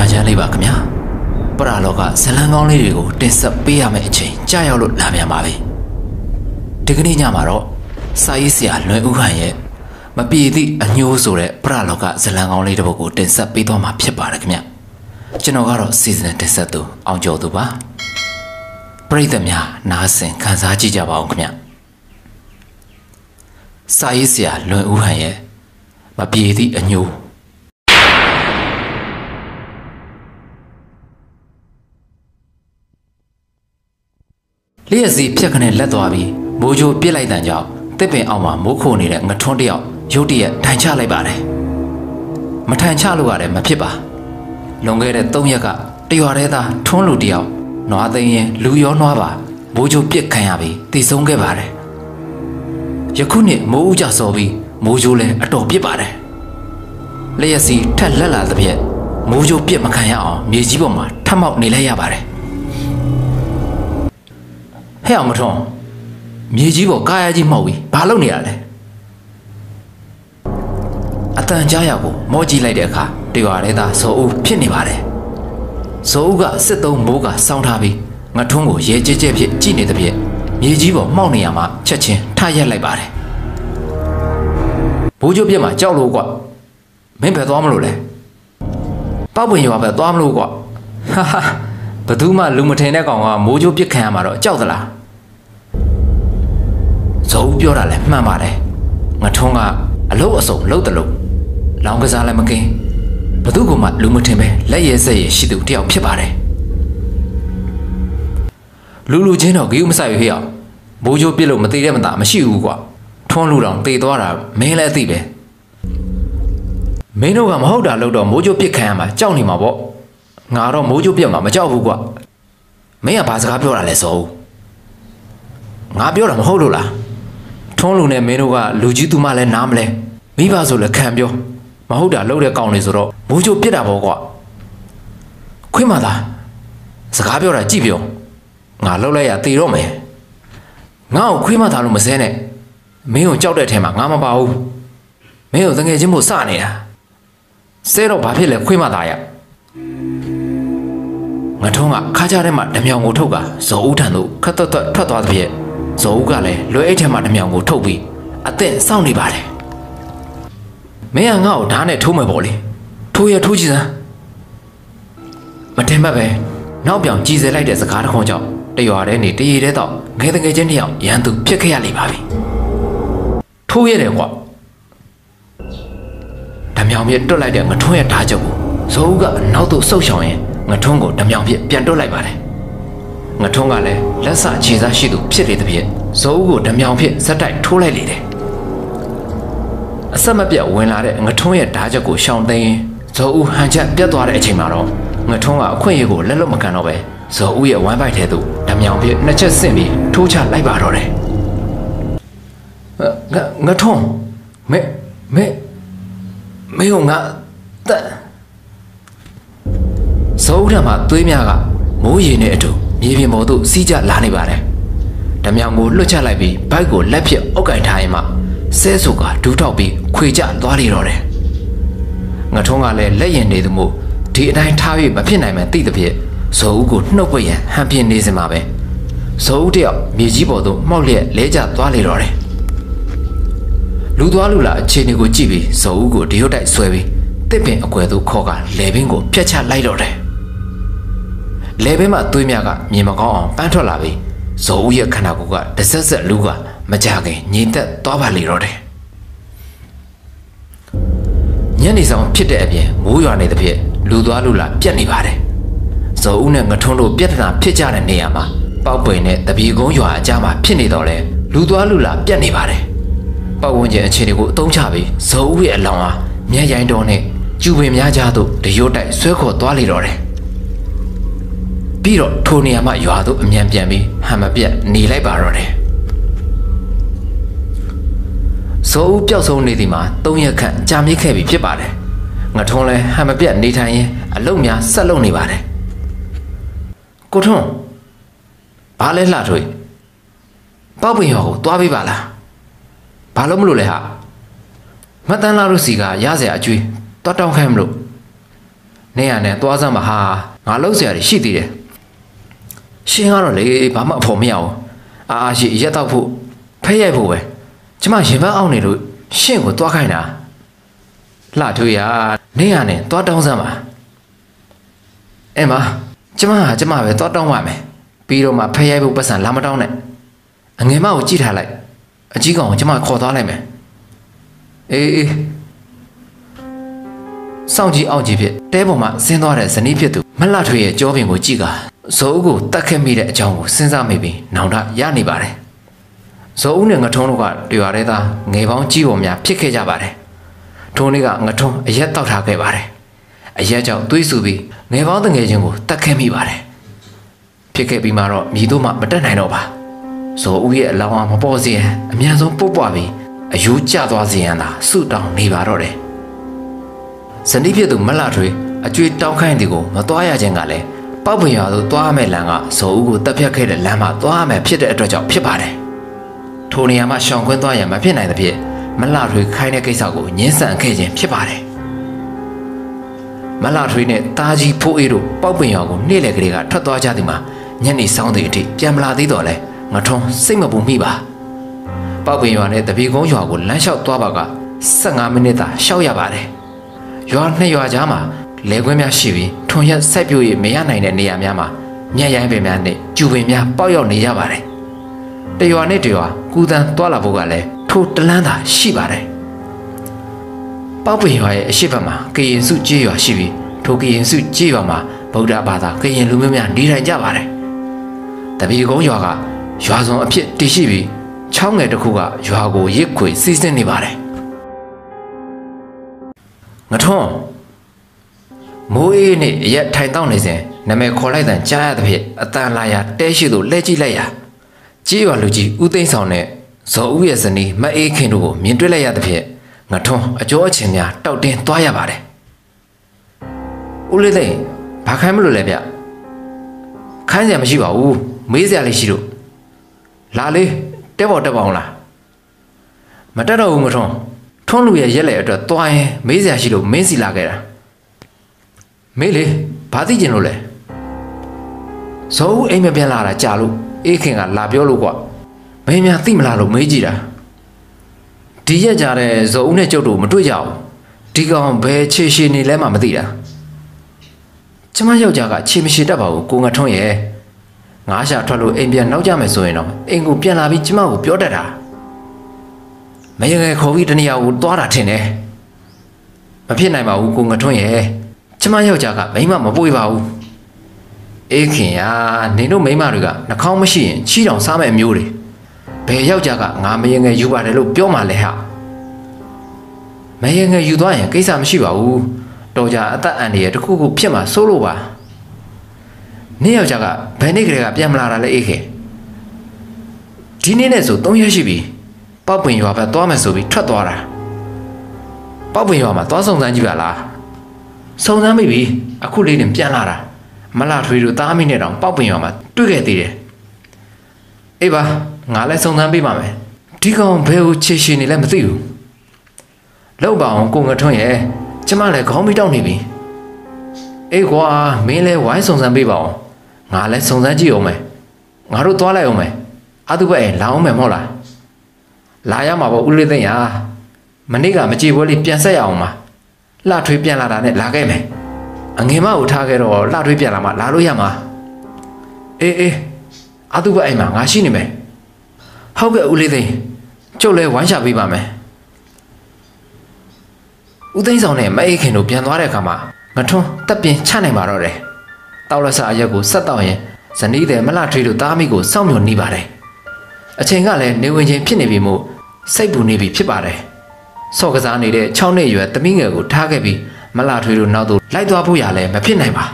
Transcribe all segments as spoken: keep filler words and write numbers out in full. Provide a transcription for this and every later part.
nhà chán lấy bạc nhá. Bà lo cả sẽ là ngon lấy rồi, đến sắp bây giờ mấy chuyện trái áo lụt làm nhà mà vậy. Thế cái này nhà mà đó, sai xỉa nói u hành vậy, mà bây giờ anh nhớ rồi đấy, bà lo cả sẽ là ngon lấy được bạc đến sắp bây giờ mà phép bà đấy nhá. Cho nó cái đó season đến sắp tu, ông cho tu ba. Bây giờ nhà nãy sen khán giả chỉ cho bảo nhá. Sai xỉa nói u hành vậy, mà bây giờ anh nhớ. Lý gì phía cái này là toa bi, bố chú biết lại đàn giáo, tiếp bên ông mà bố khô này là ngắt thôn điệu, yêu đi thành cha lại bà đấy, mà thành cha luôn bà đấy mà phía bà, lòng cái này tông nhá cả, điều này ta thôn lù điệu, nói tới nghe lù gió nói bà, bố chú biết cái nhà bi, thì sống cái bà đấy, giờ khu này bố cha so bi, bố chú lên ở đâu biết bà đấy, lý gì thật là là tập hiện, bố chú biết mà cái nhà ở, nhiều gì bộ mà tham học này là bà đấy. Heo mà thong, mấy chỉ bảo cái gì màu gì, bao lâu nữa đấy? À tao chơi à cô, mỗi chỉ lại để khá, điều này ta số u phiền đi bà đấy. Số u cả sẽ tao mua cả xong thà bi, ngắt thùng của dễ dễ dễ phiền chỉ này tập phiền, mấy chỉ bảo mau này mà chắc chắn thay ra lại bà đấy. Bố chú biết mà cháu lú quá, mấy phải toán lú đấy, bao nhiêu mà phải toán lú quá, ha ha. But tu mà lúc mà thấy này còn mua chút biết khai mà đó cháu thật là dấu biểu ra lại mà mà đấy ngắt thong à lâu ở sổ lâu từ lâu lòng cái ra lại mà kia but tu của mặt lúc mà thấy này lấy gì gì xí tụ theo phía bà đấy lúc lúc trên nó kêu mà sai hiểu bố chú biết lúc mà tì đấy mà ta mà xíu quá thong lúc đó tì to là mấy lại tì đấy mấy nó mà hậu đã lâu đó bố chú biết khai mà cháu này mà bộ ngã đó mỗi chỗ biết mà mà cháu vui quá mấy anh bà sẽ biểu là lấy số ngã biểu là một hậu đồ là thong lúc này mấy nó cái lưu trữ tụi mà lên nam lên mấy bà rồi là khen biểu mà hậu đã lâu để câu này rồi đó mỗi chỗ biết là bao quá khuyên mà ta sẽ biểu là chỉ biểu ngã lâu lại à tì rồi mày ngã khuyên mà ta luôn mà xem này mấy ông cháu để thèm mà ngã mà bao mấy ông thằng nghe chỉ một sao này à xe đâu bà biết là khuyên mà ta à ngắt thong à khai ra đây mà đâm nhau ngủ thâu cả số thần đủ khát tọt thoát thoát về số cả này lưỡi ấy thêm mà đâm nhau ngủ thâu bị à tên sau này bà này mấy anh ngáo đá này thu mày bỏ đi thu ya thu gì ra mà thêm bà về nó biểu chi sẽ lại để sự khá là không cho đây vào đây này đi đấy tao nghe tiếng nghe chân hiệu yên tự biết cái gì bà bị thu ya để quá đâm nhau biết tôi lại để mà thu ya đá cho số cả nó tụ sâu sâu ấy ngắt thong của đâm nhau biết biến đổi lại bà đấy ngắt thong cái này là sao chỉ ra xí tụ biết đấy tập hiện số của đâm nhau biết sẽ đại thu lại liền đấy sao mà biết quên lại đấy ngắt thong ấy đã cho của xong đây số hàng trăm biết toa đấy chính mà đó ngắt thong à khuyên yêu của lấy lúc mà cái nào vậy số u ấy玩bài thế tụ đâm nhau biết nó chết xem đi thu trả lại bà đó đấy ngắt ngắt thong mấy mấy mấy ông ngắt số ra mà tôi nhà cả mỗi gì này chỗ nhiều việc mỗi thứ xí ra là này bà này đâm nhau ngủ lúc trả lại vì bài của lép phía ốc cái thai mà xe số cả chú thọ bị khuy trả toa đi rồi đấy ngắt thong à lấy lấy tiền để tụi mù thì này thao bị mà phía này mà tị tập hiện số của nó bây giờ ham phiền đi xem mà bé số điều nhiều gì bỏ tụ mau liệt lấy trả toa đi rồi đấy lúc toa lúc là trên này của chị bị số của điều đại xuôi bị tiếp bên ở quê tụ khó cả lấy bên của phía trả lại rồi đấy lấy bên mà tôi nhà cả nhìn mà có bán thuốc là vì số việc khả năng của cả để xét xét lưu cả mà trả cái nhìn tận to bà lì rồi đấy nhớ đi xong biết đẹp nhỉ mũi vào này tập hiện lưu đó lưu là biết đi bà đấy số này ngắt thong đồ biết là biết trả này nè mà bao bì này tập bị gõ vào trả mà biết đi đó đấy lưu đó lưu là biết đi bà đấy bao nhiêu chuyện chỉ để của tông trả vì số việc lòng à nhớ dành đồ này chú bên nhà cha tụ để vô đại suy khổ toa lì rồi đấy bây giờ thôn này mà yêu tụ miền biển bi ham mà biển nỉ lại bà rồi đấy số biểu số này thì mà tôi nhớ khăn cha mấy khi bị biết bà đấy ngắt thong này ham mà biển đi thay nhé à lâu nhà sát lâu này bà đấy cô thong bà lên là rồi bao nhiêu hồ toa bị bà là bà lâu mới lấy hả mắt tan lao rồi xì gà giá rẻ chui toa trong khem luôn နေရနဲ့သွားစမ်းပါဟာငါလုံးเสียရရှိသေးတယ်ရှင်ကတော့လေဘာမှအဖို့မရဘူးအာအာရှိရက်တော့ဖို့ဖဲရိုက်ဖို့ပဲကျမရင်ပန်းအောင်နေလို့ရှင့်ကိုသွားခိုင်းတာလှထွေးရနေရနဲ့သွားတောင်းစမ်းပါအဲ့မှာကျမဟာကျမပဲသွားတောင်းပါမယ်ပြီးတော့မှဖဲရိုက်ဖို့ပတ်စံလာမတောင်းနဲ့အငယ်မကိုကြည့်ထားလိုက်အကြီးကောင်ကိုကျမခေါ်သွားလိုက်မယ်အေးအေးစောင့်ကြည့်အောင်ကြည့်ဖြစ်တဲပေါ်မှာဆင်းသွားတဲ့ဇနီးဖြစ်သူမလှထွေရဲ့ကြောပင်ကိုကြည့်ကဇော်ဦးကိုတတ်ခဲ့မိတဲ့အကြောင်းကိုစဉ်းစားမိပြီးနောင်တရနေပါတယ်ဇော်ဦးနဲ့ငထုံးတို့ကတွေ့ရတဲ့သားငယ်ပေါင်းကြီးပေါ်များဖြစ်ခဲ့ကြပါတယ်ထိုနေ့ကငထုံးအရက်တောက်ထားခဲ့ပါတယ်အရက်ကြောင့်သွေးဆူပြီးငယ်ပေါင်းတငယ်ချင်းကိုတတ်ခဲ့မိပါတယ်ဖြစ်ခဲ့ပြီးမှတော့မြည်တို့မှမတက်နိုင်တော့ပါဇော်ဦးရဲ့အလောင်းအားမပေါ်စေရန်အမြန်ဆုံးပုတ်ပွားပြီးအယူကျသွားစေရန်သာဆုတောင်းနေပါတော့တယ်ဇနီးဖြစ်သူမလှထွေအကျွေးတောင်းခိုင်းသည်ကိုမသွားရခြင်းကလည်းပောက်ပွင့်ရွာသို့သွားမယ်လမ်းကဇော်ဦးကိုတပ်ဖြတ်ခဲ့တဲ့လမ်းမှာသွားမယ်ဖြစ်တဲ့အတွက်ကြောင့်ဖြစ်ပါတယ်ထိုနေရာမှာရှောင်ကွင်းသွားရန်မဖြစ်နိုင်သဖြင့်မလှထွေခိုင်းတဲ့ကိစ္စကိုညှင်းဆန်ခဲ့ခြင်းဖြစ်ပါတယ်မလှထွေနဲ့တားကြီးဖိုးအေးတို့ပောက်ပွင့်ရွာကိုနေ့လည်ကလေးကထွက်သွားကြသည်မှာညနေဆောင်သည့်အထိပြန်မလာသေးတော့လဲငထုံးစိတ်မပူမိပါပောက်ပွင့်ရွာနဲ့တပီကုန်းရွာကိုလမ်းလျှောက်သွားပါက၁၅မိနစ်သာရှောက်ရပါတယ်ရွာနှစ်ရွာကြားမှာလေခွင်းများရှိပြီးထွန်ရက်စိုက်ပျိုးရမရနိုင်တဲ့နေရာများမှာမြက်ရိုင်းပင်များနဲ့ကျူပင်များပေါက်ရောက်နေကြပါတယ်တရွာနဲ့တရွာကူတန်းသွားလာဖို့ကလည်းထိုတလန်းသာရှိပါတယ်ပောက်ပွင့်ရွာရဲ့အရှိတ်ဘက်မှာကရင်စုကျေးရွာရှိပြီးထိုကရင်စုကျေးရွာမှာဗုဒ္ဓဘာသာကရင်လူမျိုးများနေထိုင်ကြပါတယ်တပီကုန်းရွာကရွာစုံအဖြစ်တည်ရှိပြီးချောင်းငယ်တစ်ခုကရွာကိုရစ်ခွေစီးဆင်းနေပါတယ်ငထုံးမိုးအေးနဲ့ရက်ထိုင်တောင်းနေစဉ်နာမည်ခေါ်လိုက်တဲ့ကြားရသဖြင့်အတန်လာရတဲရှိသို့လှည့်ကြည့်လိုက်ရာကြေးရွာလူကြီးဦးသိန်းဆောင်နဲ့ဇော်ဦးရဲ့ဇနီးမအေးခင်တို့ကိုမြင်တွေ့လိုက်ရသဖြင့်ငထုံးအကျော်အချင်းများတောက်တင်းသွားရပါတယ်ဦးလေးသိန်းဘာခိုင်းမလို့လဲဗျခိုင်းစရာမရှိပါဘူးမေးစရာလေးရှိလို့လာလေတက်ပေါ်တက်ပါအောင်လားမတက်တော့ဘူးငထုံးထွန်းလူရဲ့ရက်လေအတွက်သွားရင်မေးစရာရှိလို့မင်းစီလာခဲ့တာမေးလေဘာသိကျင်လို့လဲဇော်ဦးအိမ်မပြန်လာတာကြာလို့အေးခင်ကလာပြောလို့ကွာမင်းများသိမလားလို့မေးကြည့်တာဒီရက်ကြတဲ့ဇော်ဦးနဲ့ကျုပ်တို့မတွေ့ကြဘူးဒီကောင်ဘယ်ခြေရှည်နေလဲမှမသိတာကျမယောက်ျားကခြေမရှိတတ်ပါဘူးကိုငထုံးရဲ့ငါးရှာထွက်လို့အိမ်ပြန်နောက်ကြမယ်ဆိုရင်တော့အိမ်ကိုပြန်လာပြီးကျမကိုပြောတတ်တာမရငယ်ခေါ်ပြီးတနေရာကိုသွားတာထင်တယ်မဖြစ်နိုင်ပါဘူးကိုငထွန်းရဲ့ကျမယောက်ျားကမိမမပွေပါဘူးအေးခင်ယာနင်တို့မိမတွေကနှာခေါင်းမရှိရင်ချီတောင်စားမဲ့အမျိုးတွေဘယ်ယောက်ျားကငါမရငယ်ယူပါတယ်လို့ပြောမှလဲဟာမရငယ်ယူသွားရင်ကိစ္စမရှိပါဘူးတော်ကြအသက်အန္တရာယ်တစ်ခုခုဖြစ်မှာစိုးလို့ပါနင်ယောက်ျားကဘယ်နေ့ကလေးကပြန်မလာတာလဲအေးခင်ဒီနေ့နဲ့ဆို၃ရက်ရှိပြီပောက်ပွင့်ရွာဘက်သွားမယ်ဆိုပြီးထွက်သွားတာပောက်ပွင့်ရွာမှာသွားစုံစမ်းကြည့်ပါလားစုံစမ်းမိပြီအခုလေးတင်ပြန်လာတာမလှထွေးတို့သားမိနဲ့တောင်ပောက်ပွင့်ရွာမှာတွေ့ခဲ့သေးတယ်အေးပါငါလည်းစုံစမ်းပေးပါမယ်ဒီကောင်ဘယ်ကိုခြေရှင်နေလဲမသိဘူးလောက်ပါအောင်ကိုငထွန်းရဲ့ကျမလည်းခေါင်းမိတောက်နေပြီအေးကွာမင်းလည်းဝိုင်းစုံစမ်းပေးပါအောင်ငါလည်းစုံစမ်းကြည့်အောင်မယ်ငါတို့သွားလိုက်အောင်မယ်အတူပဲလာအောင်မယ်မဟုတ်လားလာရမှာပေါ့ဦးလေးသိန်းဟာမနေ့ကမကြည်ပွဲလေးပြန်ဆက်ရအောင်ပါလှထွေးပြန်လာတာနဲ့လာခဲ့မယ်အငယ်မကိုထားခဲ့တော့လှထွေးပြန်လာမှလာလို့ရမှာအေးအေးအတူပဲအိမ်မှာငါရှိနေမယ်ဟုတ်ကဲ့ဦးလေးသိန်းကျုပ်လည်းဝိုင်းချပေးပါမယ်ဦးသိန်းဆောင်နဲ့မအေးခင်တို့ပြန်သွားတဲ့အခါမှာငထွန်းတက်ပြင်းချနိုင်ပါတော့တယ်တောက်လက်ဆအရက်ကိုဆက်တော့ရင်ဇနီးတဲ့မလှထွေးတို့သားမိကိုစောင့်မျှော်နေပါတယ်အချိန်ကလည်းနေဝင်ချင်းဖြစ်နေပြီမို့စိတ်ပူနေပြီဖြစ်ပါတယ်ဆော့ကစားနေတဲ့၆နှစ်ရွယ်သမီးငယ်ကိုထားခဲ့ပြီးမလှထွေးတို့နောက်သို့လိုက်သွားဖို့ရလဲမဖြစ်နိုင်ပါ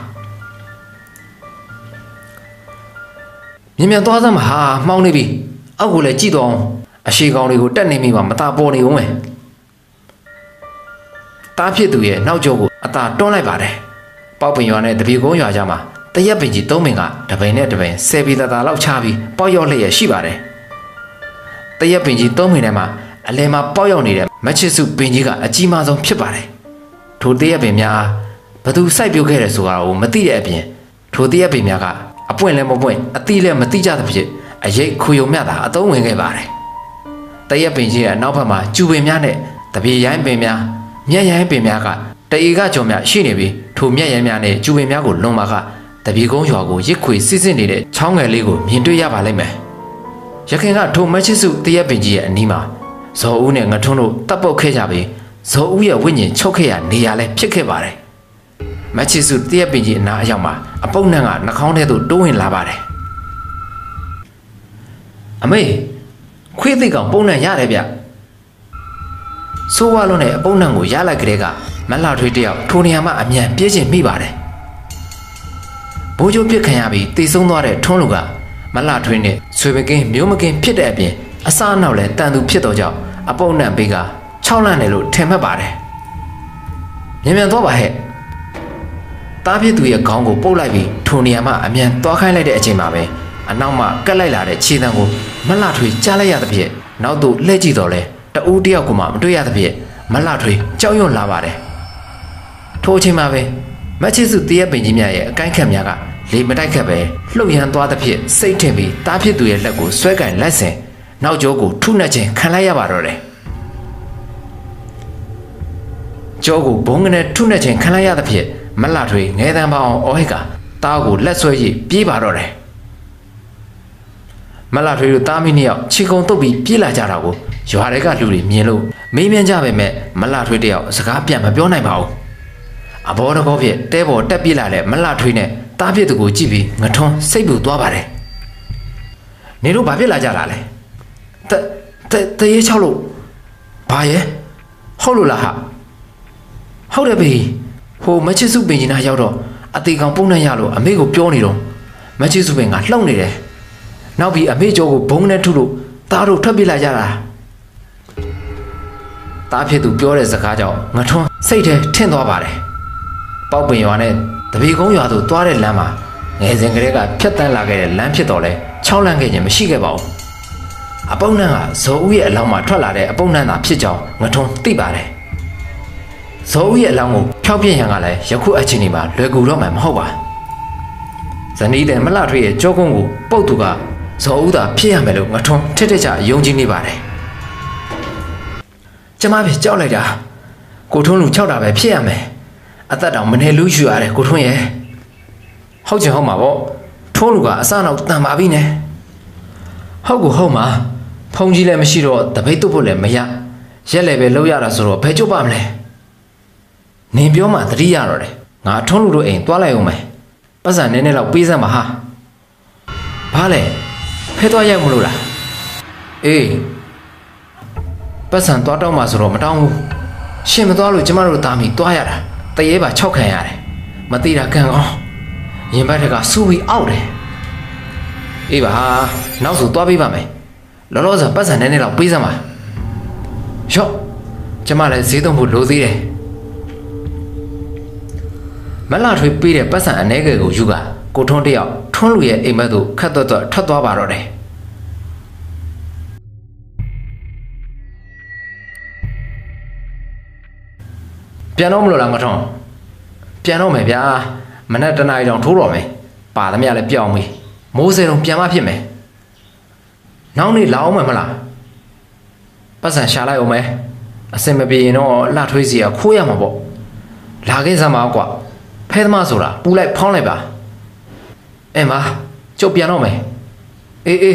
မြင်မြန်သွားစမ်းမဟာမှောင်းနေပြီအောက်ကိုလည်းကြည့်တော့အရှိကောင်တွေကိုတက်နေမိမှာမသာပေါ်နေဦးမယ်တားဖြစ်သူရဲ့နောက်ကျောကိုအသာတွန်းလိုက်ပါတယ်ပေါက်ပင်ရွာနဲ့တပီကုန်းရွာကြားမှာတရက်ပင်ကြီးသုံးပင်ကတပင်နဲ့တပင်ဆယ်ပီတတာလောက်ချပြီးပေါက်ရောက်လျက်ရှိပါတယ်တရက်ပင်ကြီးသုံးပင်ထဲမှာအလယ်မှာပေါက်ရောက်နေတဲ့မချစ်စုပင်ကြီးကအကြီးမားဆုံးဖြစ်ပါတယ်ထိုတရက်ပင်များအားဘသူစိုက်ပြုတ်ခဲ့တယ်ဆိုတာကိုမသိတဲ့အပြင်ထိုတရက်ပင်များကအပွင့်လည်းမပွင့်အသီးလည်းမသိကြသဖြင့်အရိတ်ခူယုံမြတာအသုံးဝင်ခဲ့ပါတယ်တရက်ပင်ကြီးရဲ့နောက်ဘက်မှာကျူပင်များနဲ့တပြေရိုင်းပင်များမျက်ရိုင်းပင်များကတအေကကြော်များရှိနေပြီးထိုမျက်ရိုင်းများနဲ့ကျူပင်များကိုလွန်ပါကတပြေကုန်းရွာကိုရစ်ခွေစစ်စစ်နေတဲ့ချောင်းငယ်လေးကိုမြင်တွေ့ရပါလိမ့်မယ်ရခင်ကထိုမချစ်စုတရက်ပင်ကြီးရဲ့အနီးမှာဇော်ဦးနဲ့ငထွန်းတို့တပ်ပုတ်ခဲ့ကြပြီးဇော်ဦးရဲ့ဝိညာဉ်ချုပ်ခဲ့ရနေရလဲဖြစ်ခဲ့ပါတယ်မချစ်စုတရက်ပင်ကြီးအနာအရောက်မှာအပုပ်နှံကနှာခေါင်းထဲသို့တိုးဝင်လာပါတယ်အမေခွေးသိကောင်ပုံနှံရတယ်ဗျဆိုးဝါလုံးနဲ့အပုံနှံကိုရလိုက်ကလေးကမလှထွေးတယောက်ထိုနေရာမှာအမြန်ပြေးချင်မိပါတယ်ဘိုးကျိုးပြစ်ခံရပြီးတေဆုံးသွားတဲ့ထွန်းလူကမလှထွေးနဲ့ဆွေမကင်းမျိုးမကင်းဖြစ်တဲ့အပြင်အစားအနောက်လည်းတန်သူဖြစ်တော့ကြောင့်အပုံနှံပေးကခြောက်လန့်တယ်လို့ထင်မှတ်ပါတယ်မြန်မြန်သွားပါဟဲ့တားပြစ်သူရဲ့ခေါင်းကိုပုတ်လိုက်ပြီးထိုနေရာမှာအမြန်သွားခိုင်းလိုက်တဲ့အချိန်မှာပဲအနောက်မှကက်လိုက်လာတဲ့ခြေတံကိုမလှထွေးကြားလိုက်ရသဖြင့်နောက်သို့လှည့်ကြည့်တော့လဲတဦးတယောက်ကမှမတွေ့ရသဖြင့်မလှထွေးကြောက်ရွံ့လာပါတယ်ထိုအချိန်မှာပဲမချစ်စုတရက်ပင်ကြီးများရဲ့အကိုင်းခတ်များကလေမတိုက်ခတ်ပဲလှုပ်ရမ်းသွားသဖြင့်စိတ်ထင်ပြီးတားဖြစ်သူရဲ့လက်ကိုဆွဲကင်လိုက်စဉ်နောက်ကျောကိုထုနှက်ခြင်းခံလိုက်ရပါတော့တယ်ကျောကိုဘုံကနေထုနှက်ခြင်းခံလိုက်ရသဖြင့်မလှထွေးငဲတန်းပေါအောင်အော်ဟစ်ကတားကိုလက်ဆွဲရည်ပြေးပါတော့တယ်မလှထွေးတို့တားမိနှစ်ယောက်ခြေကုံတုပ်ပြီးပြေးလာကြတာကိုရွာတွေကလူတွေမြင်လို့မေးမြန်းကြပေမဲ့မလှထွေးတယောက်စကားပြန်မပြောနိုင်ပါဘူးအဘောတကောဖြစ်တဲပေါ်တက်ပြေးလာတဲ့မလှထွေးနဲ့တားပြစ်သူကိုကြည့်ပြီးငထွန်းစိတ်ပူသွားပါတယ်နေတို့ဘာဖြစ်လာကြတာလဲတတတရေချောက်လို့ဘာရဲ့ဟုတ်လို့လားဟာဟုတ်တယ်ဘေးဟိုမချစ်စုပင်ကြီးနာရောက်တော့အသေးကောင်ပုံနဲ့ရလို့အမေကိုပြောနေတော့မချစ်စုပင်ကလှုပ်နေတယ်နောက်ပြီးအမေကျော်ကိုဘုံနဲ့ထုလို့တားတို့ထွက်ပြေးလာကြတာတားဖြစ်သူပြောတဲ့စကားကြောင့်ငထွန်းစိတ်ထဲထင့်သွားပါတယ်ပေါက်ပင်ရွာနဲ့တပီကုန်းရွာသို့သွားတဲ့လမ်းမှာငယ်စဉ်ကလေးကဖြတ်တန်းလာခဲ့တဲ့လမ်းဖြစ်တော့လဲချောင်းလန့်ခဲ့ခြင်းမရှိခဲ့ပါဘူးအပုပ်နှံကဇော်ဦးရဲ့အလောင်းမှာထွက်လာတဲ့အပုပ်နှံသာဖြစ်ကြောင်းငထွန်းသိပါတယ်ဇော်ဦးရဲ့အလောင်းကိုဖျောက်ပြစ်ရန်ကလည်းယခုအချိန်ဒီမှာလွယ်ကူတော့မှမဟုတ်ပါဇနီးတဲ့မလှထွေးရဲ့ကြောကုန်းကိုပုတ်သူကဇော်ဦးသာဖြစ်ရမယ်လို့ငထွန်းထက်ထက်ချယုံကြည်နေပါတယ်ကျမပဲကြောက်လိုက်တာကိုထွန်းလူ၆တာပဲဖြစ်ရမယ်အသက်တောင်မနေလူယူရတယ်ကိုထွန်းရဲ့ဟုတ်ချင်ဟုတ်မှာပေါ့ထွန်းလူကအစနောက်တန်ပါပြီနဲ့ဟုတ်ကိုဟုတ်မှာဖုန်ကြီးလည်းမရှိတော့တပိတ်တုတ်ဖို့လည်းမရရက်လည်းပဲလောက်ရတာဆိုတော့ဘယ်ကျုပ်ပါမလဲနင်ပြောမှသတိရတော့တယ်ငါထွန်းလူတို့အိမ်သွားလိုက်အောင်မယ်ပတ်စံနည်းနည်းလောက်ပေးစမ်းပါဟာဘာလဲဖဲသွားရောက်မလို့လားအေးပတ်စံသွားတော့မှဆိုတော့မတောင်းဘူးရှင်မသွားလို့ကျမတို့တာမီသွားရတာတရေပါ၆ခံရတယ်မသိတာကံကောင်းရင်ဘတ်ထက်ကစူပြီးအောက်တယ်အေးပါနောက်ဆိုသွားပေးပါမယ်လောလောဆယ်ပတ်စံနည်းနည်းလောက်ပေးစမ်းပါရော့ကျမလည်းဈေးသုံးဖို့လိုသေးတယ်မလှထွေးပေးတဲ့ပတ်စံအ ਨੇ ကယ်ကိုယူကကိုထွန်းတယောက်ထွန်းလူရဲ့အိမ်မက်သို့ခတ်တော့တော့ထွက်သွားပါတော့တယ်ပြန်တော့မလို့လားငထွန်းပြန်တော့မယ်ဗျာမနက်တနာရီတောင်ထိုးတော့မယ်ပါသမျှလည်းပြောင်းပြီမိုးစဲတော့ပြန်မဖြစ်မယ်နောက်နေ့လာအောင်မယ်မလားပတ်စံရှာလိုက်အောင်မယ်အစင်မပြေရင်တော့လှထွေးစီကခိုးရမှာပေါ့လာခဲ့စမ်းပါကွာဖဲသမားဆိုတာပူလိုက်ဖောင်းလိုက်ပါအဲမကျုပ်ပြန်တော့မယ်အေးအေး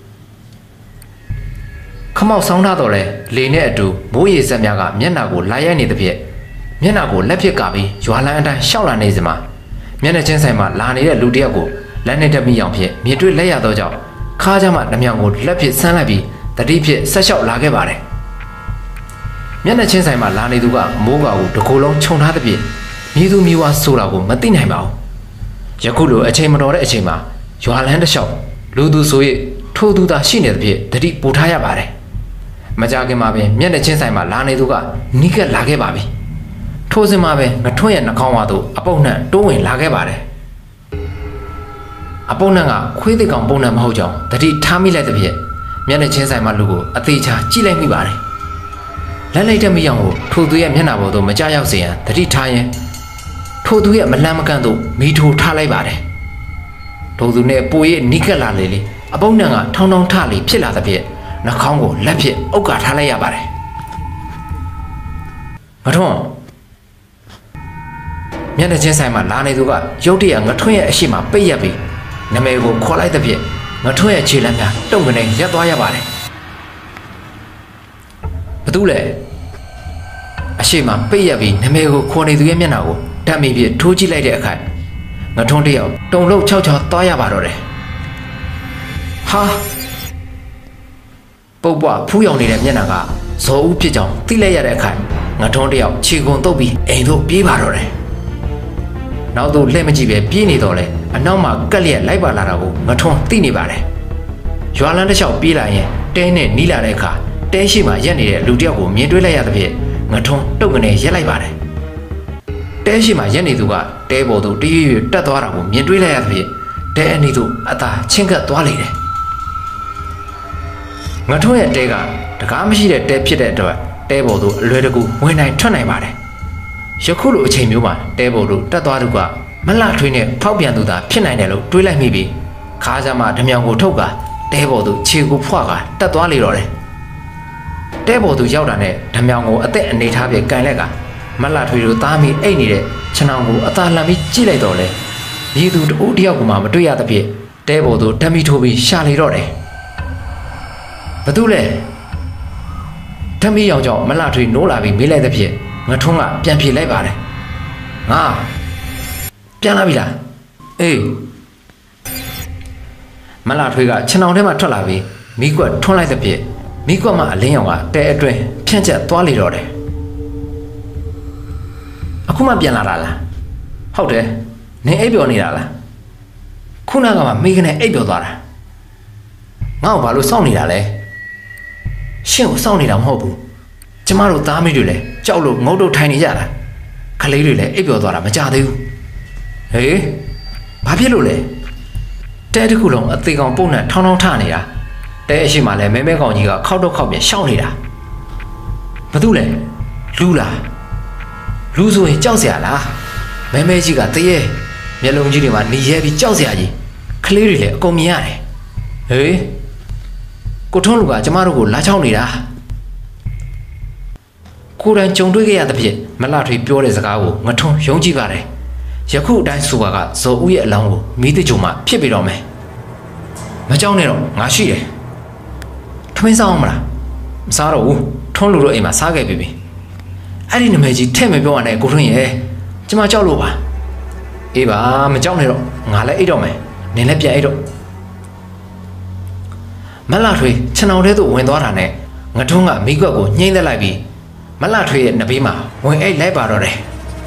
ခမောက်ဆောင်းထားတော့လေလေနဲ့အတူမိုးရေစက်များကမျက်နှာကိုလာရိုက်နေသဖြင့်မျက်နှာကိုလက်ဖြစ်ကပြီးရွာလန်းအတိုင်းရှောက်လာနေစမှာမျက်နှာချင်းဆိုင်မှာလာနေတဲ့လူတစ်ယောက်ကိုလက်နဲ့တက်မိအောင်ဖြစ်မြင်တွေ့လက်ရတော့ကြောင့်ခါးကြမှာနှမြောင်ကိုလက်ဖြစ်ဆန်းလိုက်ပြီးတတိဖြစ်ဆက်လျှောက်လာခဲ့ပါတယ်မျက်နှာချင်းဆိုင်မှာလာနေသူကမိုးကောင်ကိုတကူလုံးခြုံထားသဖြင့်မြည်သူမြည်ဝါဆိုတာကိုမသိနိုင်ပါဘူးယခုလိုအချိန်မတော်တဲ့အချိန်မှာရွာလန်းတစ်လျှောက်လူသူဆို၍ထိုးသူသာရှိနေသဖြင့်တတိပို့ထားရပါတယ်မကြခင်မှာပင်မျက်နှာချင်းဆိုင်မှာလာနေသူကနီးကပ်လာခဲ့ပါပြီထိုးစင်မှာပဲငထွန်းရဲ့နှာခေါင်းဝါသို့အပုပ်နှံတိုးဝင်လာခဲ့ပါတယ်အပုပ်နှံကခွေးသိကောင်ပုံနှံမဟုတ်ကြောင်းတတိထားမိလိုက်သဖြင့်မျက်နှာချင်းဆိုင်မှာလူကိုအသေးချာကြည့်လိုက်မိပါတယ်လက်လိုက်တဲ့မိအောင်ကိုထိုးသူရဲ့မျက်နှာပေါ်သို့မကြောက်ရောက်စေရန်တတိထားရင်ထိုသူရဲ့မလန့်မကန့်သို့မိထိုထားလိုက်ပါတယ်ထိုသူနဲ့ပိုရဲ့နီးကပ်လာလေလေအပုပ်နံကထောင်းထောင်းထလေဖြစ်လာသဖြင့်နှာခေါင်းကိုလက်ဖြင့်အုပ်ကာထားလိုက်ရပါတယ်ငထွန်းမျက်နှာချင်းဆိုင်မှာလာနေသူကရုတ်တရက်ငထွန်းရဲ့အရှိမပိတ်ရက်ပြီးနာမည်ကိုခေါ်လိုက်သဖြင့်ငထွန်းရဲ့ခြေလက်များတုံကနေရက်သွားရပါတယ်ဘာတူလဲအရှိမပိတ်ရက်ပြီးနာမည်ကိုခေါ်နေသူရဲ့မျက်နှာကိုဓာတ်မိပြထိုးကြည့်လိုက်တဲ့အခါငထွန်းတယောက်တုံလို့ချောက်ချောက်သွားရပါတော့တယ်ဟာပုပ်ပွားဖူးရောင်နေတဲ့မျက်နှာကဇော်ဦးဖြစ်ကြောင်းသိလိုက်ရတဲ့အခါငထွန်းတယောက်ခြေကုံတုပ်ပြီးအိမ်သို့ပြေးပါတော့တယ်နောက်သို့လှည့်မကြည့်ပဲပြေးနေတော့လေအနောက်မှာကက်လျက်လိုက်ပါလာတာကိုငထွန်းသိနေပါတယ်ရွာလန်းတစ်လျှောက်ပြေးလာရင်တဲနဲ့နီးလာတဲ့အခါတဲရှိမှရက်နေတဲ့လူတယောက်ကိုမြင်တွေ့လိုက်ရသဖြင့်ငထွန်းတုတ်ကနေရက်လိုက်ပါတယ်တဲရှိမှရက်နေသူကတဲပေါ်သို့တရွရွတက်သွားတာကိုမြင်တွေ့လိုက်ရသဖြင့်တဲအနီးသို့အသာချင်းကပ်သွားလေတယ်ငထွန်းရဲ့တဲကတကားမရှိတဲ့တဲဖြစ်တဲ့အတွက်တဲပေါ်သို့အလွယ်တကူဝင်နိုင်ထွက်နိုင်ပါတယ်ယခုလိုအချိန်မျိုးမှာတဲပေါ်သို့တက်သွားသူကမလှထွေးနဲ့ဖောက်ပြန်သူသာဖြစ်နိုင်တယ်လို့တွေးလိုက်မိပြီးခါးစားမှဓမြောင်ကိုထုတ်ကတဲပေါ်သို့ခြေကိုဖွာကတက်သွားလေတော့တယ်တဲပေါ်သို့ရောက်တာနဲ့ဓမြောင်ကိုအသက်အနေထားပြကန်လက်ကမလှထွေးတို့သားမိအိတ်နေတဲ့ခြံအောင်ကိုအသာလှမ်းပြီးကြည့်လိုက်တော့လေရည်သူတဦးတယောက်ကမှမတွေ့ရသဖြင့်တဲပေါ်သို့ဓမီထိုးပြီးရှာလေတော့တယ်ဘာတူလဲဓမီရောင်ကြောင့်မလှထွေးနိုးလာပြီးမေးလိုက်သဖြင့်ငထွန်းကပြန်ဖြေလိုက်ပါတယ်ငါပြန်လာပြီလားအေးမလှထွေးကခြံအောင်ထဲမှာထွက်လာပြီးမိကွက်ထွန်းလိုက်သဖြင့်မိကွက်မှအလင်းရောင်ကတဲအတွင်းဖြန့်ကျက်သွားလေတော့တယ်အခုမှပြန်လာတာလားဟုတ်တယ်နင်အိပ်ပျော်နေတာလားခုနကမှမိကနေအိပ်ပျော်သွားတာငါ့ကိုဘာလို့စောင့်နေတာလဲရှင့်ကိုစောင့်နေတာမဟုတ်ဘူးကျမတို့သားမိတွေလည်းကြောက်လို့ငုတ်တုတ်ထိုင်နေကြတာခလေးတွေလည်းအိပ်ပျော်သွားတာမကြသေးဘူးဟေးဘာဖြစ်လို့လဲတဲတစ်ခုလုံးအသေးကောင်ပုံနဲ့ထောင်းထောင်းထနေတာတဲအရှိမှလည်းမဲမဲကောင်ကြီးကခောက်တော့ခောက်ပြန်ရှောင်းနေတာဘာတူလဲလူလားလူဆိုရင်ကြောက်เสียလားမဲမဲကြီးကတရေမျက်လုံးကြီးတွေမှာနေရဲပြီးကြောက်เสียကြီးခလေးတွေလည်းအကုန်မြင်ရတယ်ဟေးကိုထုံးလူကကျမတို့ကိုလာချောင်းနေတာကိုယ်တိုင်ကြုံတွေ့ခဲ့ရတဲ့ဖြင့်မလှထွေးပြောတဲ့စကားကိုငထွန်းယုံကြည်ပါတယ်ယခုအတိုင်းဆိုပါကဇော်ဦးရဲ့အလောင်းကိုမိသကြုံမှဖြစ်ပြီးတော့မယ်မကြောက်နဲ့တော့ငါရှိတယ်ထမင်းစားအောင်မလားမစားတော့ဘူးထွန်းလူတို့အိမ်မှာစားခဲ့ပြီပြီအဲ့ဒီနမဲကြီးထဲ့မပြောရနဲ့ကိုထွန်းရဲ့ကျမကြောက်လို့ပါအေးပါမကြောက်နဲ့တော့ငါလည်းအိတ်တော့မယ်နင်လည်းပြန်အိတ်တော့မလှထွေးခြံအောင်ထဲသို့ဝင်သွားတာနဲ့ငထွန်းကမိကွက်ကိုညှိမ့်သက်လိုက်ပြီးမလှထွေးရဲ့နဘေးမှာဝင်အိတ်လိုက်ပါတော့တယ်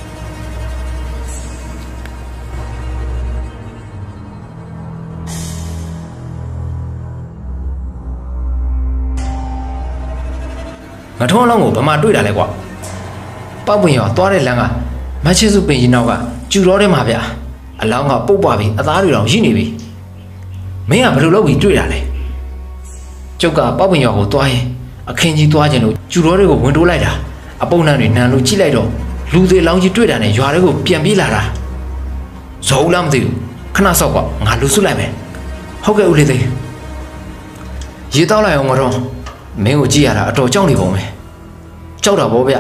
ငထွန်းအလောင်းကိုဘမတွေ့တာလဲကွာပောက်ပင်ရောသွားတဲ့လမ်းကမချစ်စုပင်ကြီးနောက်ကကျူတော်ထဲမှာဗျအလောင်းကပုတ်ပွားပြီးအသားတွေတောင်ရှိနေပြီမင်းကဘယ်လိုလုပ်ပြီးတွေ့တာလဲကျုပ်ကပောက်ပင်ရောကိုသွားရင်အခင်းကြီးသွားခြင်းလို့ကျူတော်တွေကိုဝင်တိုးလိုက်တာအပုံနှံတွေနံလို့ကြည့်လိုက်တော့လူသေးလောင်းကြီးတွေ့တာနဲ့ရွာတွေကိုပြန်ပြေးလာတာဇော်ဦးလားမသိဘူးခဏဆော့ကွာငါလူစုလိုက်မယ်ဟုတ်ကဲ့ဦးလေးသေးရေတောက်လိုက်အောင်မတော့မင်းကိုကြည့်ရတာအတော်ကြောက်နေပုံပဲကြောက်တာဗောဗျ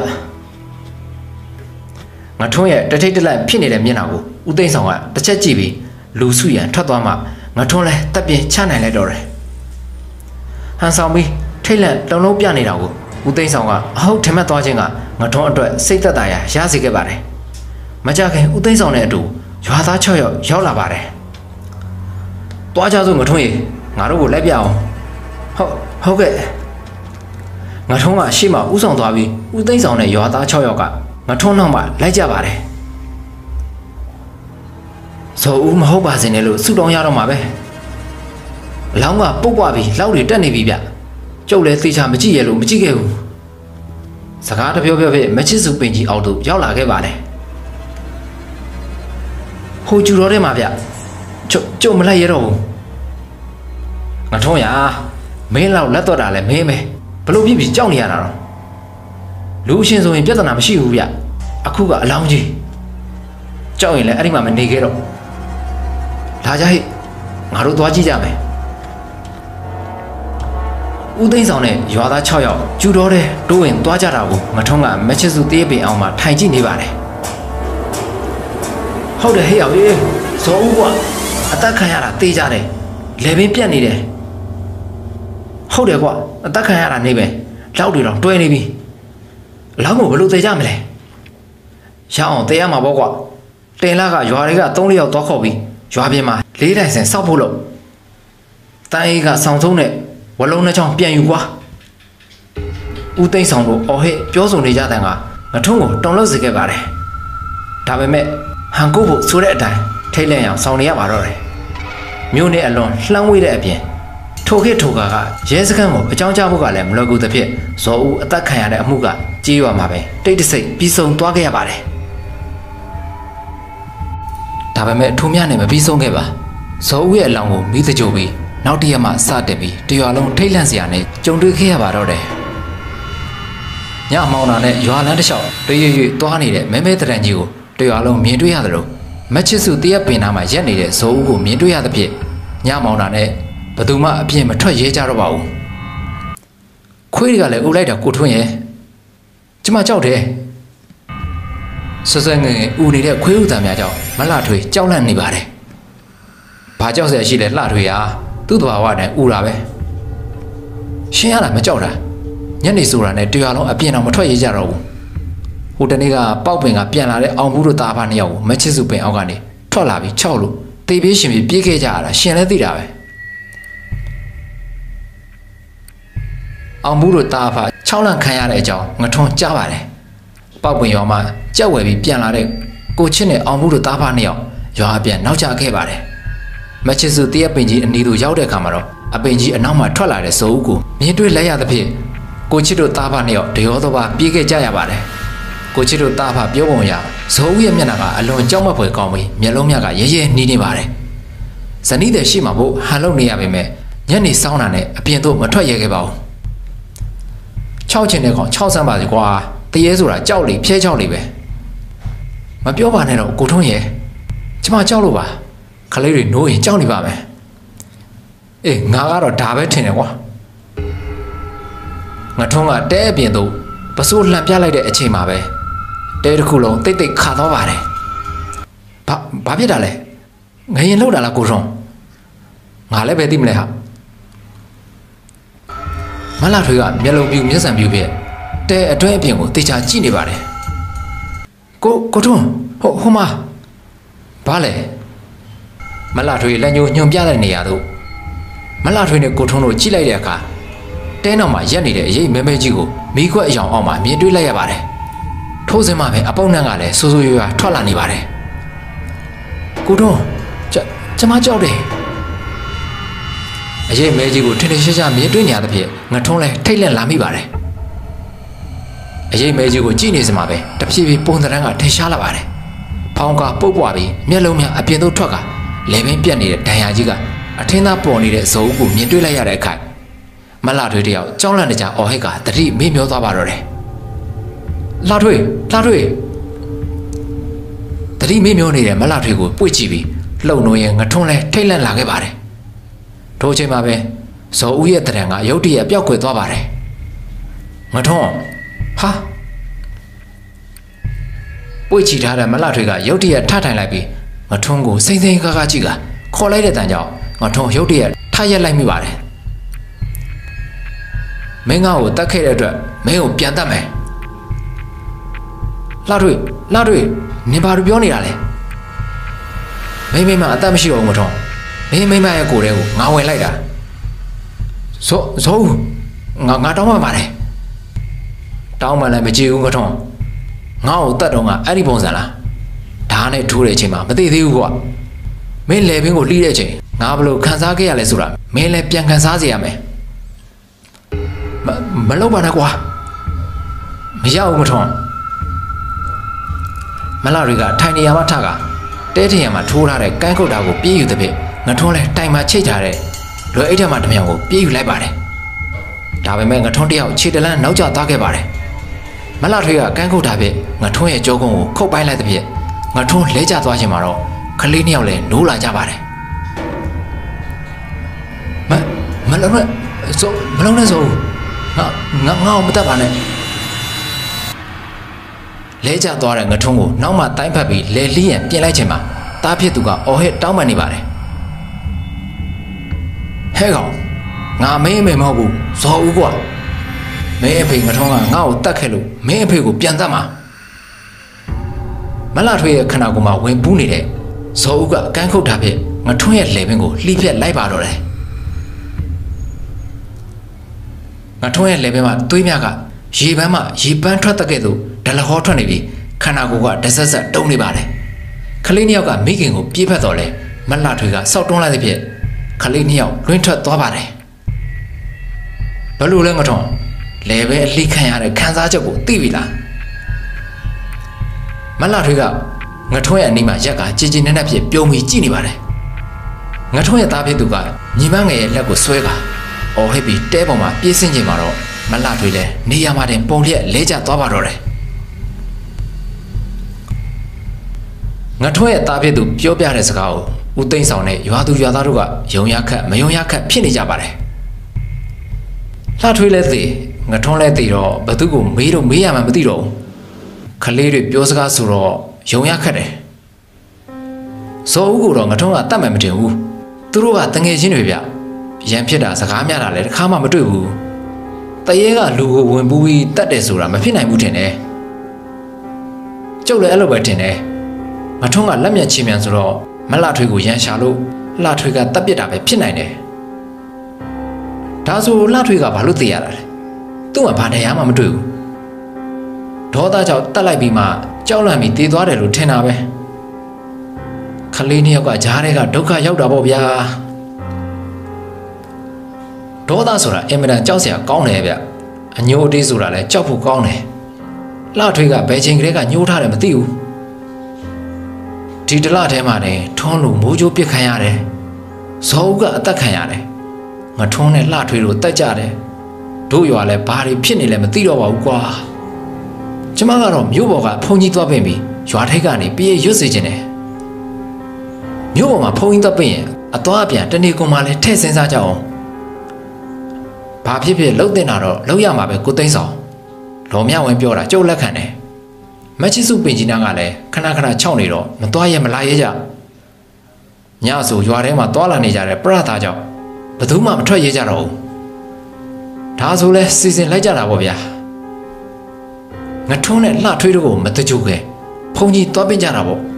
ငါထွန်းရဲ့တထိတ်တလိုက်ဖြစ်နေတဲ့မျက်နှာကိုဦးသိန်းဆောင်ကတစ်ချက်ကြည့်ပြီးလူစုရန်ထွက်သွားမှငါထွန်းလဲတက်ပြင်းချနိုင်လိုက်တော့တယ်ဟန်ဆောင်ပြီးထိတ်လန့်တုံလုံးပြနေတာကိုဦးသိန်းဆောင်ကအဟုတ်ထင်မှတ်သွားခြင်းကငါထွန်းအတွက်စိတ်သက်သာရာရစေခဲ့ပါတယ်မကြခင်ဦးသိန်းဆောင်နဲ့အတူရွာသား၆ယောက်ရောက်လာပါတယ်တွားကြစို့ငါထွန်းရေငါတို့ကိုလိုက်ပြအောင်ဟုတ်ဟုတ်ကဲ့ငါထွန်းကရှေ့မှာဥဆောင်သွားပြီးဦးသိန်းဆောင်နဲ့ရွာသား၆ယောက်ကငါထွန်းနောက်မှလိုက်ကြပါတယ်ဇော်ဦးမဟုတ်ပါစေနဲ့လို့စုတောင်းရတော့မှာပဲအလောင်းကပုတ်ပွားပြီးလောက်တွေတက်နေပြီဗျကျုပ်လည်းသေချာမကြည့်ရလို့မကြည့်ခဲ့ဘူးစကားတပြောပြောဖြစ်မချစ်စုပင်ကြီးအောက်သို့ရောက်လာခဲ့ပါတယ်ဟိုကျူတော်ထဲမှာဗျကျုပ်ကျုပ်မလိုက်ရတော့ဘူးငါထွန်းရမင်းလောက်လက်တော့တာလဲမင်းပဲဘလို့ပြစ်ပြီးကြောက်နေရတာတော့လူအရှင်ဆိုရင်ပြဿနာမရှိဘူးဗျအခုကအလောင်းကြီးကြောက်ရင်လည်းအဲ့ဒီမှာမနေခဲ့တော့လာကြဟိငါတို့သွားကြည့်ကြမယ်ဦးသိန်းဆောင်နဲ့ရွာသား၆ယောက်ကျူတော်တဲ့တိုးဝင်သွားကြတာကိုငထုံးကမချစ်စုတေးပင်အောင်မှာထိုင်ကြည့်နေပါတယ်ဟုတ်တယ်ဟေ့အောင်ရေဇော်ဦးကအသက်ခံရတာတေးကြတယ်လေပင်ပြက်နေတယ်ဟုတ်တယ်ကွာအသက်ခံရတာနေပဲလောက်တွေတော့တွဲနေပြီအလောင်းကိုဘယ်လိုသေကြမလဲရအောင်သေရမှာပေါ့ကွာတင်လာကရွာတွေကသုံးလေးယောက်သွားခေါ်ပြီးရွာပြင်မှာလေးတိုင်စင်စောက်ဖို့လို့တန်းအေးကဆောင်းဆုံးနဲ့ဝလုံးနှချောင်းပြန်ယူကွာဦးသိန်းဆောင်တို့အော်ဟစ်ပြောဆိုနေကြတဲ့ကငထုံးကိုတုံလို့စေခဲ့ပါတယ်ဒါပေမဲ့ဟန်ကိုဖို့ဆိုတဲ့အတိုင်းထိတ်လန့်အောင်ဆောင်နေရပါတော့တယ်မြို့နဲ့အလွန်လှမ်းဝေးတဲ့အပြင်ထိုခေတ်ထိုကာကရဲစခန်းကိုအကြောင်းကြားဖို့ကလည်းမလွယ်ကူသဖြင့်ဇော်ဦးအသက်ခံရတဲ့အမှုကကြေးရွာမှာပဲတိတ်တဆိတ်ပြီးဆုံးသွားခဲ့ရပါတယ်ဒါပေမဲ့ထူးမြနဲ့မပြီးဆုံးခဲ့ပါဇော်ဦးရဲ့အလောင်းကိုမိသကြိုပြီးနောက်တရက်မှစတက်ပြီးတရွာလုံးထိတ်လန့်စရာနဲ့ကြုံတွေ့ခဲ့ရပါတော့တယ်ညအမောင်နာနဲ့ရွာလန်းတစ်လျှောက်တရွေ့ရွေ့သွားနေတဲ့မဲမဲတရံကြီးကိုတရွာလုံးမြင်တွေ့ရတယ်လို့မချစ်စုတရက်ပင်နာမှာရက်နေတဲ့ဇော်ဦးကိုမြင်တွေ့ရသဖြင့်ညအမောင်နာနဲ့ဘသူမှအပြင်မထွက်ရဲကြတော့ပါဘူးခွေးတွေကလည်းအုပ်လိုက်တာကိုထွန်းရဲ့ကျမကြောက်တယ်ဆွဆွငယ်ငယ်ဦးနေတဲ့ခွေးဥတံများကြောင့်မလှထွေကြောက်လန့်နေပါတယ်ဘာကြောက်စရာရှိလဲလှထွေဟာသူ့တဘာဝနဲ့ဦးတာပဲရှင်းရတာမကြောက်တာညနေဆိုတာနဲ့တရားလုံးအပြင်တော့မထွက်ရဲကြတော့ဘူးဟိုတနေ့ကပေါက်ပင်ကပြန်လာတဲ့အောင်ဘူးတို့သားဖားနှစ်ယောက်ကိုမချစ်စုပင်အောက်ကနေထွက်လာပြီးခြောက်လို့တေးပြေးရှင်ပြီးပြေးခဲ့ကြရတာရှင်လည်းသိတာပဲအောင်ဘူးတို့သားဖားခြောက်လန့်ခံရတဲ့အကြောင်းငထွန်းကြားပါတယ်ပေါက်ပင်ရွာမှာကြက်ဝယ်ပြီးပြန်လာတဲ့ကိုချစ်နဲ့အောင်ဘူးတို့သားဖားနှစ်ယောက်ရွာအပြန်နောက်ကျခဲ့ပါတယ်မချစ်စုတရက်ပင်ကြီးအနီးသို့ရောက်တဲ့အခါမှာတော့အပင်ကြီးအနောက်မှာထွက်လာတဲ့ဇော်ဦးကိုမြင်တွေ့လိုက်ရသဖြင့်ကိုချစ်တို့သားဖားနှစ်ယောက်တရောသောပါပြေးခဲ့ကြရပါတယ်ကိုချစ်တို့သားဖားပြောပုံရဇော်ဦးရဲ့မျက်နှာကအလွန်ကြောက်မက်ဖွယ်ကောင်းပြီးမျက်လုံးမြတ်ကရဲရဲနှီးနေပါတယ်ဇနီးတဲ့ရှိမှဖို့ဟန်လုံနေရပေမဲ့ညနေစောင်းတာနဲ့အပြင်သို့မထွက်ရဲခဲ့ပါဘူး၆ချင်တဲ့ကောင်၆ဆန်းပါစီကွာတရေဆိုတာကြောက်လေဖျဲကြောက်လေပဲမပြောပါနဲ့တော့ကိုထွန်းရဲ့ကျမကြောက်လို့ပါခလေးတွေနိုးရင်ကြောက်နေပါမယ်အေးငါကတော့ဒါပဲထင်တယ်ကွာငါထွန်းကတဲအပြင်သို့ပစိုးလှန်ပြလိုက်တဲ့အချိန်မှာပဲတဲတစ်ခုလုံးတိတ်တိတ်ခါသွားပါတယ်ဘာဘာဖြစ်တာလဲငရင်လောက်တာလားကိုထွန်းငါလည်းပဲသိမလဲဟာမလာထွေကမျက်လုံးပြူမျက်စံပြူပြက်တဲအတွဲအပြင်ကိုတေချာကြည့်နေပါတယ်ကိုကိုထွန်းဟိုဟိုမှာဘာလဲမလာထွေလက်ညှိုးညွန်ပြတဲ့နေရာသို့မလာထွေနဲ့ကိုထွန်းတို့ကြည့်လိုက်တဲ့အခါတဲနောက်မှာရက်နေတဲ့အရေးမဲမဲကြီးကိုမိခွက်အယောင်အောက်မှာမြင်တွေ့လိုက်ရပါတယ်ထိုးစင်းမှပဲအပေါက်နှံကလည်းဆိုးဆိုးရွားရွားထွက်လာနေပါတယ်ကိုထွန်းကျကျမကြောက်တယ်အရေးမဲကြီးကိုထင်ထင်ရှားရှားမြင်တွေ့နေရတဲ့ဖြစ်ငထွန်းလဲထိတ်လန့်လာမိပါတယ်အရေးမဲကြီးကိုကြည့်နေစမှာပဲတဖြည်းဖြည်းပုံသဏ္ဍာန်ကထင်ရှားလာပါတယ်ဖောင်းကပုတ်ပွားပြီးမျက်လုံးများအပြင်သို့ထွက်ကလေပင်ပြက်နေတဲ့ဒဏ်ရာကြီးကအထင်းသားပေါ်နေတဲ့ဇော်ဦးကိုမြင်တွေ့လိုက်ရတဲ့အခါမလှထွေးတယောက်ကြောင်းလန့်နေကြအော်ဟစ်ကတတိမေ့မျောသွားပါတော့တယ်လှထွေးလှထွေးတတိမေ့မျောနေတဲ့မလှထွေးကိုပွေ့ကြည့်ပြီးလှုပ်နိုးရင်ငထွန်းလဲထိတ်လန့်လာခဲ့ပါတယ်ထိုအချိန်မှာပဲဇော်ဦးရဲ့တရံကရုတ်တရက်ပျောက်ကွယ်သွားပါတယ်ငထွန်းဟာပွေ့ချီထားတဲ့မလှထွေးကရုတ်တရက်ထထိုင်လိုက်ပြီးငထွန်းကိုစိမ့်စိမ့်ကားကားကြည့်ကခေါ်လိုက်တဲ့တန်ကြောင့်ငထွန်းရုတ်တရက်ထရက်လိုက်မိပါတယ်မင်းငါ့ကိုတတ်ခဲ့တဲ့အတွက်မင်းကိုပြန်တတ်မယ်လှထွေးလှထွေးနင်ဘာလို့ပြောနေတာလဲမင်းမင်းမအတတ်မရှိတော့ဘူးငထွန်းမင်းမိမရဲ့ကိုယ်ထဲကိုငါဝင်လိုက်တာဇောဇောဦးငါငါတောင်းပန်ပါတယ်တောင်းပန်လည်းမကြည့်ဘူးငထွန်းငါ့ကိုတတ်တော့ငါအဲ့ဒီပုံစံလားဓာတ်နဲ့ထိုးတဲ့အချိန်မှာမသိသေးဘူးကွာမင်းလေပင်ကိုလှီးတဲ့အချိန်ငါဘလို့ခံစားခဲ့ရလဲဆိုတာမင်းလည်းပြန်ခံစားစေရမယ်မမလုပ်ပါနဲ့ကွာမရဘူးငထွန်းမလာတွေကထိုင်နေရမှထကတဲထင်ရမှာထိုးထားတဲ့ကန်းခုတ်တာကိုပြေးယူတဲ့ဖြစ်ငထွန်းလဲတိုင်မှာချိတ်ထားတဲ့လွယ်အိတ်ထဲမှာတမြောင်ကိုပြေးယူလိုက်ပါတယ်ဒါပေမဲ့ငထွန်းတယောက်ခြေတလန်းနောက်ကျသွားခဲ့ပါတယ်မလာထွေးကကန်းခုတ်တာဖြစ်ငထွန်းရဲ့ကြောကုန်းကိုခုတ်ပိုင်းလိုက်တဲ့ဖြစ် ngã thôn lấy cha toa chỉ mà rồi khăn lấy nhau lên nấu lại cha bà đấy mà mà lâu đấy số mà lâu đấy rồi ngã ngã ngao mới ta bà này lấy cha toa rồi ngã thôn ngủ nấu mà tay phải bị lấy liền biến lại chỉ mà ta biết tụi cả ở hết đau mà đi bà đấy hết không ngã mấy mấy mau bù số quá mấy phải ngã thôn à ngao tắc hết luôn mấy phải cũng biến ra mà mà là thuê khả năng của mà quên bún này đấy số cả cán khâu đạp hết ngã thôn hết lấy bên của li hết lấy bà rồi đấy ngã thôn hết lấy bên mà tôi biết cả gì bên mà gì bên thoát tắc cái đó đã là khó thoát này đi khả năng của cả đã rất rất đông này bà đấy khả năng nhiều cả mấy cái của biết phải rồi đấy mà là thuê cả sau đông lại thì biết khả năng nhiều luôn thoát toa bà đấy bao lâu lên ngã thôn lấy bên li khai ra đấy khán giả cho của tivi là mà là thuê cả ngã thôn anh đi mà chắc cả chỉ chỉ nên là biết biểu mi chỉ này bà đấy ngã thôn ta biết tụi cả nhiều mà ngày là của xuôi cả ở hết bị té vào mà biết sinh gì mà rồi mà là thuê đấy ni mà đem bông liệt lấy ra toa bà rồi đấy ngã thôn ta biết tụi biểu biểu đấy sao u tinh sau này yêu tu yêu ta rồi cả yêu nhạc khác mấy yêu nhạc khác phiền đi ra bà đấy là thuê lấy gì ngã thôn lấy gì rồi bắt tụi cũng mấy đâu mấy mà mấy gì rồi khá lấy được biểu sắc số rồi yêu nhạc khác đấy số u rồi ngã thôn à tạm mà mấy u tụi rồi tăng nghe gì nữa vậyยังဖြစ်တာစကားများတာလည်းတစ်ခါမှမတွေ့ဘူးတရေကလူကိုဝင်ပူးပြီးတတ်တယ်ဆိုတာမဖြစ်နိုင်ဘူးထင်တယ်ကျုပ်လည်းအဲ့လိုပဲထင်တယ်မထုံးကလက်မျက်ချီမြန်ဆိုတော့မလှထွေးကိုရန်ရှာလို့လှထွေးကတပ်ပစ်တာပဲဖြစ်နိုင်တယ်ဒါဆိုလှထွေးကဘာလို့သိရတာလဲသူ့မှာဘာတရားမှမတွေ့ဘူးဒေါသကြောင့်တတ်လိုက်ပြီးမှကြောက်လန့်ပြီးတည်သွားတယ်လို့ထင်တာပဲခလေးနှစ်ယောက်ကဂျားတွေကဒုက္ခရောက်တာပေါ့ဗျာဒေါသဆိုတာအင်မတန်ကြောက်စရာကောင်းတယ်ဗျအညိုအတေးဆိုတာလည်းကြောက်ဖို့ကောင်းတယ်လှထွေးကဘယ်ချိန်ကလေးကညှိုးထားတယ်မသိဘူးဒီတလထဲမှာနေထွန်းလို့မိုးကြိုးပစ်ခံရတယ်ဇော်ဦးကအသက်ခံရတယ်ငါထွန်းနဲ့လှထွေးတို့တက်ကြတယ်တို့ရွာလည်းဘာတွေဖြစ်နေလဲမသိတော့ပါဘူးကွာကျမကတော့မြို့ပေါ်ကဖုန်ကြီးသွားပင်ပြီးရွာထိပ်ကနေပြေးရွတ်စေခြင်းတယ်မြို့ပေါ်မှာဖုန်ကြီးသွားပင်ရင်အသွားအပြန်တနေ့ကုန်မှလည်းထည့်စင်းစားကြအောင်ဘာဖြစ်ဖြစ်လှုပ်တင်တာတော့လှုပ်ရမှာပဲကိုသိန်းဆောင်လော်မြဝင်ပြောတာကြုတ်လက်ခံတယ်မချစ်စုပင်ကြီးနာကလည်းခဏခဏခြောက်နေတော့မသွားရမလာရဲကြညဆိုရွာထဲမှာသွားလာနေကြတဲ့ပရသားကြောင့်ဘယ်သူမှမထွက်ရဲကြတော့ဘူးဒါဆိုလဲစီစဉ်လိုက်ကြတာပေါ့ဗျာငထုံးနဲ့လှထွေးတို့ကိုမတကြိုခဲ့ဖုန်ကြီးသွားပင်ကြတာပေါ့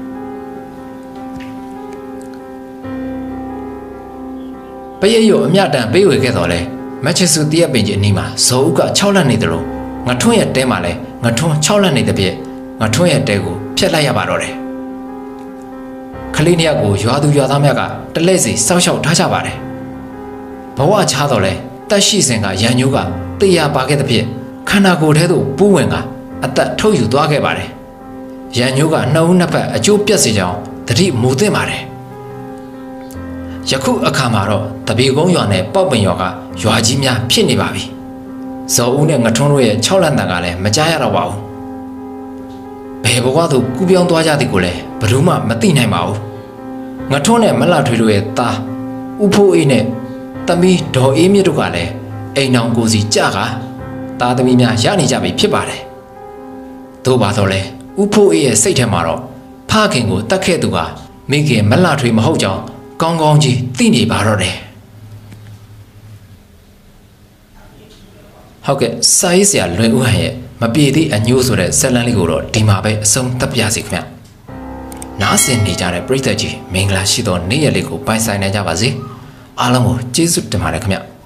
ပရိယိုအမြတန်ပေးဝေခဲ့တော့လဲမချစ်စုတရက်ပင်ကြီးအနီးမှာဇော်ဦးက၆လက်နေတယ်လို့ငထွန်းရဲ့တဲမှာလဲငထွန်း၆လက်နေတဲ့ပြည့်ငထွန်းရဲ့တဲကိုဖျက်လိုက်ရပါတော့တယ်ခလေးနှစ်ယောက်ကိုရွာသူရွာသားများကတလဲစီစောက်ရှောက်ထားကြပါတယ်ဘဝချားတော့လဲတက်ရှိစဉ်ကရန်ညိုးကတေးရပါခဲ့တဲ့ပြည့်ခန္ဓာကိုယ်ထဲသို့ပူးဝင်ကအသက်ထုတ်ယူသွားခဲ့ပါတယ်ရန်ညိုးကနှုတ်နှစ်ဖက်အကျိုးပြတ်စေကြောင်းတတိမူသင့်ပါတယ်ယခုအခါမှာတော့တပီကုန်းရွာနဲ့ပေါက်ပင်ရွာကရွာကြီးများဖြစ်နေပါပြီဇော်ဦးနဲ့ငထွန်းတို့ရဲ့၆လက်တန်ကလည်းမကြားရတော့ပါဘူးဘယ်ဘဝသို့ကူးပြောင်းသွားကြသည်ကိုလည်းဘယ်သူမှမသိနိုင်ပါဘူးငထွန်းနဲ့မလှထွေးတို့ရဲ့သားဥဖိုးအေးနဲ့သမီးဒေါ်အေးမြင့်တို့ကလည်းအိမ်အောင်ကိုစီကြကသားသမီးများရနေကြပြီဖြစ်ပါတယ်သို့ပါတော့လေဥဖိုးအေးရဲ့စိတ်ထဲမှာတော့ဖခင်ကိုတတ်ခဲ့သူကမိခင်မလှထွေးမဟုတ်ကြောင်းကောင်းကောင်းကြီးသိနေပါတော့တယ်ဟုတ်ကဲ့စာရေးဆရာလွင်ဦးဟန်ရဲ့မပြေသည့်အညိုးဆိုတဲ့ဇာတ်လမ်းလေးကိုတော့ဒီမှာပဲအဆုံးသတ်ပြစီခင်ဗျနားဆင်နေကြတဲ့ပရိသတ်ကြီးမင်္ဂလာရှိသောနေ့ရက်လေးကိုပိုင်ဆိုင်နိုင်ကြပါစေအားလုံးကိုကျေးဇူးတင်ပါတယ်ခင်ဗျ